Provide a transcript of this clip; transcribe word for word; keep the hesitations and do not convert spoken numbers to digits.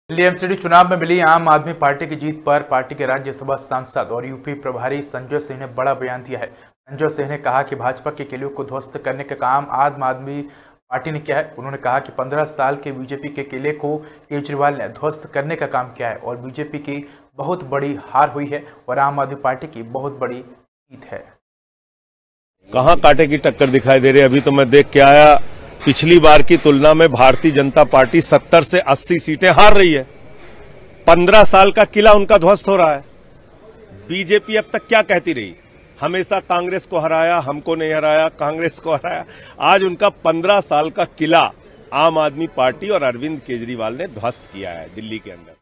Delhi MCD चुनाव में मिली आम आदमी पार्टी की जीत पर पार्टी के राज्यसभा सांसद और यूपी प्रभारी संजय सिंह ने बड़ा बयान दिया है। संजय सिंह ने कहा कि भाजपा के किलों को ध्वस्त करने का काम आम आदमी पार्टी ने किया है। उन्होंने कहा कि पंद्रह साल के बीजेपी के किले को केजरीवाल ने ध्वस्त करने का काम किया है और बीजेपी की बहुत बड़ी हार हुई है और आम आदमी पार्टी की बहुत बड़ी जीत है। कहां कांटे की टक्कर दिखाई दे रही है। अभी तो मैं देख के आया, पिछली बार की तुलना में भारतीय जनता पार्टी सत्तर से अस्सी सीटें हार रही है। पंद्रह साल का किला उनका ध्वस्त हो रहा है। बीजेपी अब तक क्या कहती रही, हमेशा कांग्रेस को हराया, हमको नहीं हराया, कांग्रेस को हराया। आज उनका पंद्रह साल का किला आम आदमी पार्टी और अरविंद केजरीवाल ने ध्वस्त किया है दिल्ली के अंदर।